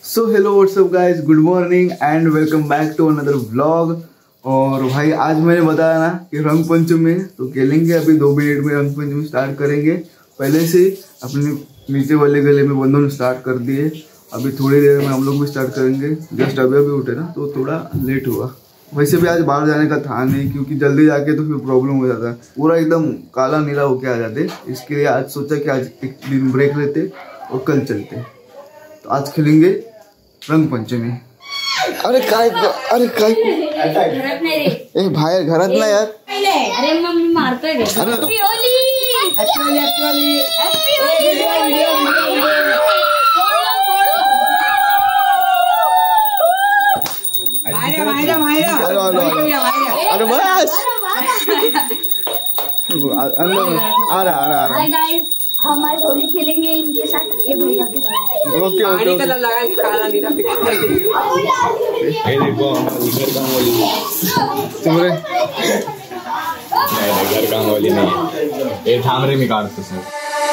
So hello what's up guys, good morning and welcome back to another vlog. और भाई आज मैंने बताया ना कि रंग पंचमी है तो खेलेंगे। अभी 2 मिनट में रंग पंचमी स्टार्ट करेंगे। पहले से अपने नीचे वाले गले में बंधन स्टार्ट कर दिए। अभी थोड़ी देर में हम लोग भी स्टार्ट करेंगे। जस्ट अभी उठे ना तो थोड़ा लेट हुआ। वैसे भी आज बाहर जाने का था नहीं, क्योंकि जल्दी जाके तो फिर प्रॉब्लम हो जाता है, पूरा एकदम काला नीला होके आ जाते। इसके लिए आज सोचा कि आज एक दिन ब्रेक लेते और कल चलते। तो आज खेलेंगे रंग पंचमी। अरे काय ए भाई घरात ना यार। अरे मम्मी मारतोय गे। Happy Holi, happy Holi, happy Holi, happy Holi. अरे बस आ रहा गाइस, हमारी होली खेलेंगे इनके साथ। ये भैया के साथ। ओके ओके कलर लगा के काला नीला ये देखो घर का होली तुम्हारे घर का होली नहीं है, ये ठामरे में काटते सर।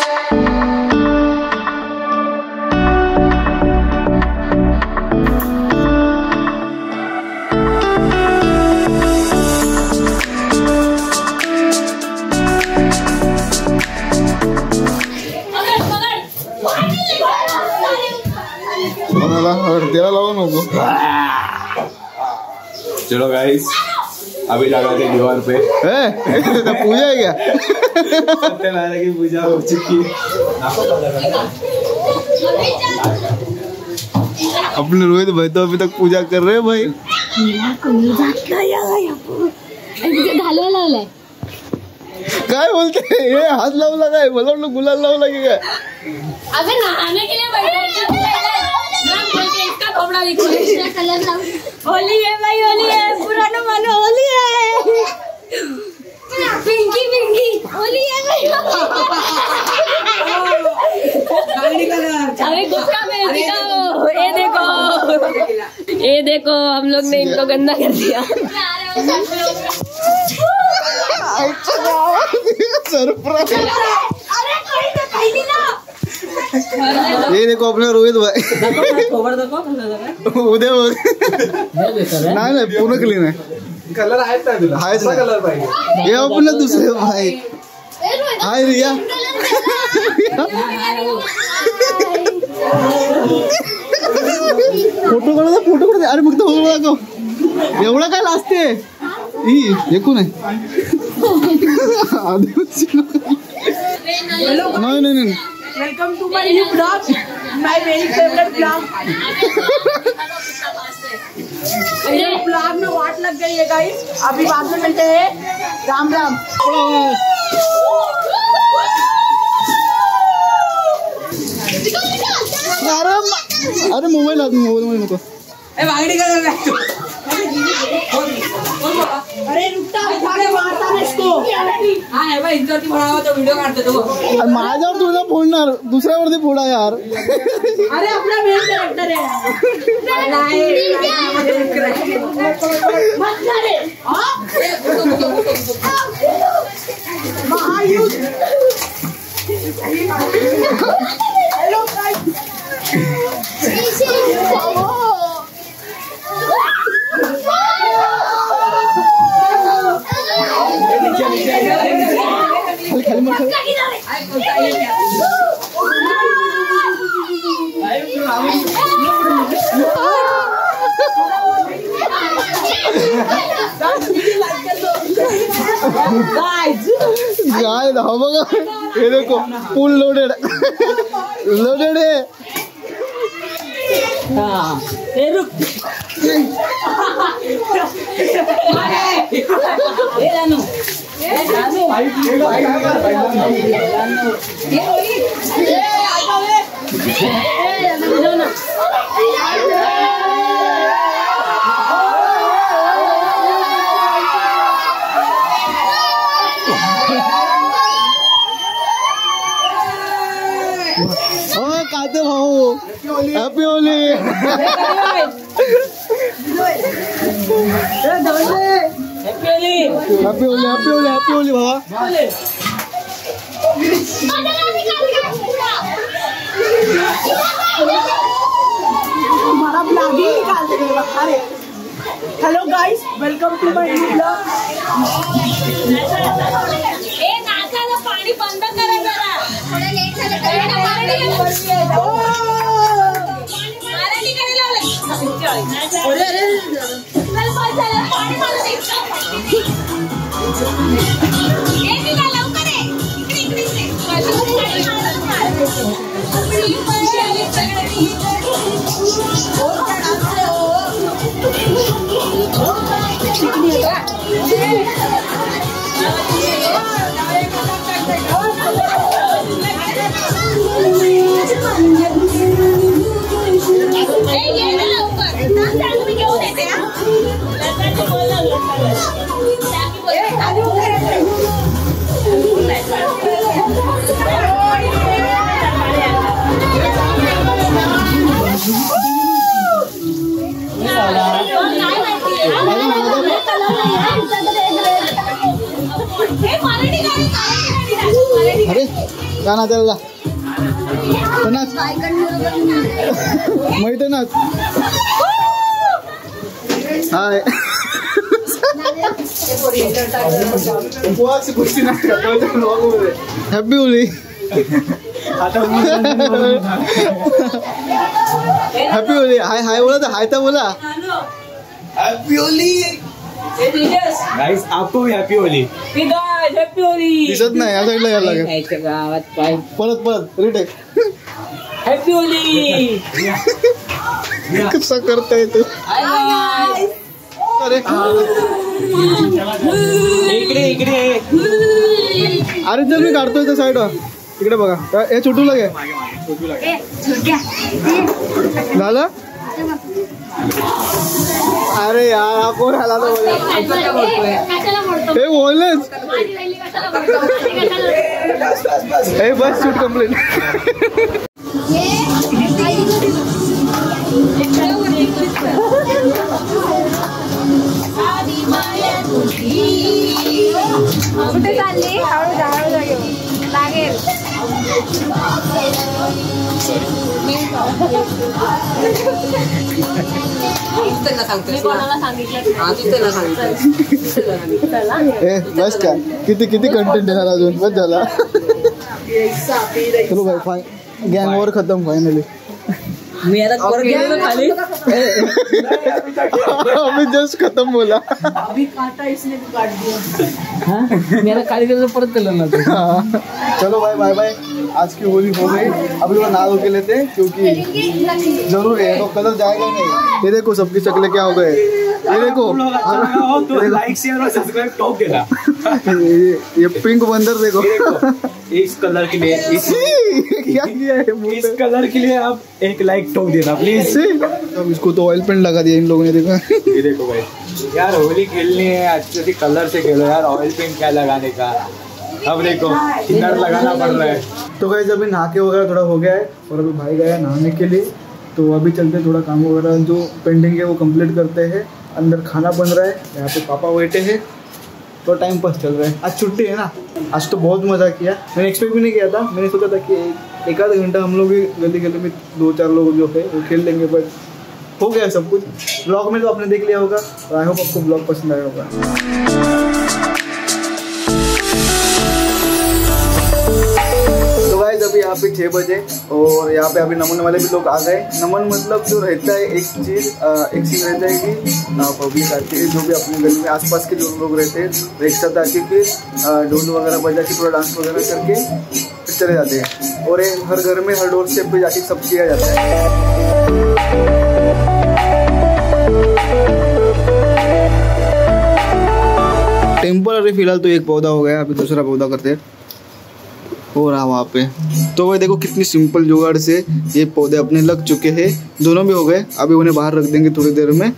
तेरा लाओ नको। चलो गाइस, अभी लगाते दीवार पे। तो पूजा है क्या? सत्यनारायण की पूजा हो चुकी है। अपने रोहित भाई तो अभी तक पूजा कर रहे हैं भाई। काय बोलते हैं ये? हाथ लावला काय? मला वाटलं गुलाल लावला की काय? अबे नहाने के लिए बैठा कपड़ा दिखो। कलर होली है भाई, होली है। पुराना मानो होली है। पिंकी पिंकी होली है भाई। अरे गुस्सा में दिखाओ। ये देखो हम लोग ने इनको गंदा कर दिया। सरप्राइज। ये देखो अपने रोहित भाई। उद्या नाही पूर्ण क्लीन आहे। कलर आहेत ना तुला? आहेच ना कलर पाहिजे। हे आपण दुसरे भाई हाय रिया। फोटो काढू दे। अरे फक्त फोटो दाखव। एवढा काय लाजते? हे कोण आहे? नाही welcome to my new blog, my very favourite blog. मेरे ब्लॉग में वाट लग गई है गाइस। अभी बाद में मिलते हैं। राम राम। अरे मोबाईल नको। अरे रुकता मारता ना इसको। हाँ है भाई, इनका तो वीडियो काटते तो माझ्यावर तुला फोडणार, दुसऱ्यावरती फोडा यार। अरे अपना मेन कैरेक्टर है। हेलो गाय हो बघा, हे देखो फुल लोडेड है। काते भाऊ हैप्पी होली। हैप्पी होली बाबा। Welcome to my new blog. ए नाकाला पाणी बंद करा जरा, थोडं लेट झालं तर पाणी मला अरे गाना त्याला नाच माहिती नाच hi happy Holi happy Holi hi hi बोला तर हाय तर बोला हॅपी होली गाइस आपको भी हैप्पी होली। हैप्पी होली दिसत नाही या साईडला यायला लागेल गावात पाय परत रिटेक हैप्पी होली कसा करताय तू अरे इकडे अरे चल मी काढतोय त्या साईडवर इकडे बघा हे छोटू लगे झालं अरे यार कोण आला तो हे बोललेच हे बस शूट कंप्लीट कुठे चालली हळू लागेल बस का किती कंटेंट येणार अजून बस झाला चलो भाई गैंग वॉर खत्म फाइनली मी आता परत गेलो खाली अभी जस्ट खत्म बोला अभी काटा इसने भी काट दिया हाँ मी आता खाली गेलो परत केलं ना चलो भाई बाय बाय आज की होली हो गई अभी लोग नहा के लेते हैं क्योंकि जरूर है तो कलर जाएगा नहीं ये देखो सबकी शक्लें क्या हो गए ये देखो तो लाइक शेयर और सब्सक्राइब टॉप देना ये पिंक बंदर देखो इस कलर के लिए क्या किया है इस कलर के लिए आप एक लाइक टॉप देना प्लीज। अब इसको तो ऑयल पेंट लगा दिया इन लोगों ने देखा ये देखो भाई यार होली खेलनी है अच्छे से कलर से खेलो यार ऑयल पेंट क्या लगाने का अब देखो किन्नर लगाना पड़ रहा है। तो गाइस अभी नहा के वगैरह थोड़ा हो गया है और अभी भाई गया नहाने के लिए तो अभी चलते थोड़ा काम वगैरह जो पेंडिंग है वो कंप्लीट करते हैं। अंदर खाना बन रहा है यहाँ पे पापा बैठे हैं तो टाइम पास चल रहा है। आज छुट्टी है ना आज तो बहुत मज़ा किया मैंने एक्सपेक्ट भी नहीं किया था मैंने सोचा था कि एक आधा घंटा हम लोग भी गली गली में 2-4 लोग जो है वो खेल लेंगे बट हो गया सब कुछ। ब्लॉग में तो आपने देख लिया होगा और आई होप आपको ब्लॉग पसंद आया होगा। तो गाइस अभी यहाँ पे 6 बजे और यहाँ पे अभी नमन वाले भी लोग आ गए। नमन मतलब जो रहता है एक चीज़ रहता है कि पब्लिक आती है जो भी अपने गली में आसपास के जो लोग रहते हैं एक साथ आके फिर ढोल वगैरह बजा के थोड़ा डांस वगैरह करके फिर चले जाते हैं और हर घर में हर डोर स्टेप पे जाके सब किया जाता है। टेम्पररी फिलहाल तो एक पौधा हो गया अभी दूसरा पौधा करते हैं हो रहा वहाँ पे। तो वही देखो कितनी सिंपल जुगाड़ से ये पौधे अपने लग चुके हैं दोनों भी हो गए अभी उन्हें बाहर रख देंगे थोड़ी देर में।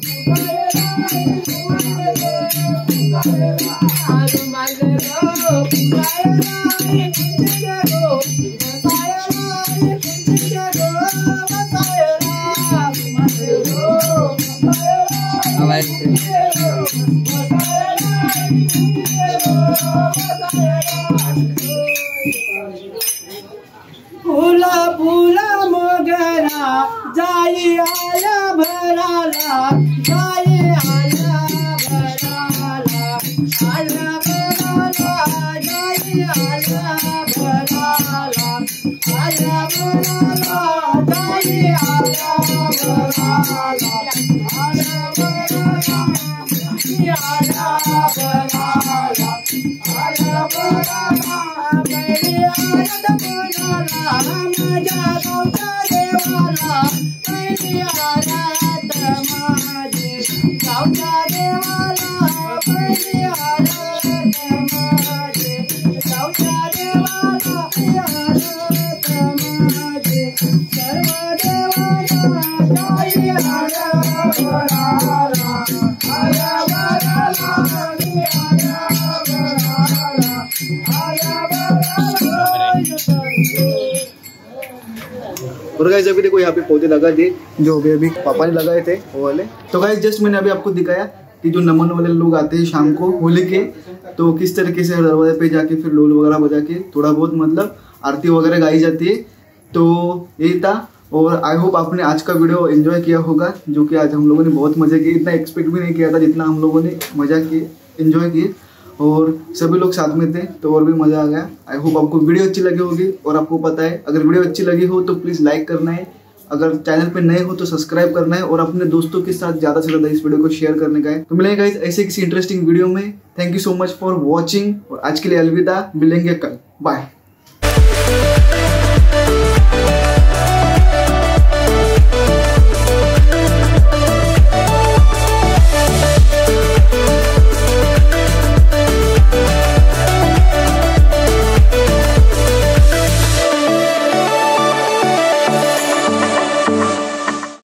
फूला फूला मोगरा जाई आया भराला जाई आया भराला आया भराला जाई आया भराला आया भराला जाई आया भराला आया भराला आया भराला आया भराला मेरी आयत भराला माझ्या गावचा देवाला मेरी आयत माझे गावचा देवाला मेरी आयत माझे गावचा देवाला आयत माझे सर्व देवाला जाई आया भराला आया भराला और गाइस अभी देखो यहाँ पे पौधे लगा दिए जो अभी पापा ने लगाए थे वो वाले। तो गाइस जस्ट मैंने अभी आपको दिखाया कि जो नमन वाले लोग आते हैं शाम को होली के, तो किस तरीके से दरवाजे पे जाके फिर लोल वगैरह बजा के थोड़ा बहुत मतलब आरती वगैरह गाई जाती है। तो यही था और आई होप आपने आज का वीडियो एंजॉय किया होगा, जो कि आज हम लोगों ने बहुत मजे किए। इतना एक्सपेक्ट भी नहीं किया था जितना हम लोगों ने मजा किए, एंजॉय किए और सभी लोग साथ में थे तो और भी मज़ा आ गया। आई होप आपको वीडियो अच्छी लगी होगी और आपको पता है अगर वीडियो अच्छी लगी हो तो प्लीज़ लाइक करना है, अगर चैनल पे नए हो तो सब्सक्राइब करना है और अपने दोस्तों के साथ ज़्यादा से ज़्यादा इस वीडियो को शेयर करने का है। तो मिलेंगे गाइस ऐसे किसी इंटरेस्टिंग वीडियो में। Thank you so much for watching और आज के लिए अलविदा, मिलेंगे कल, बाय।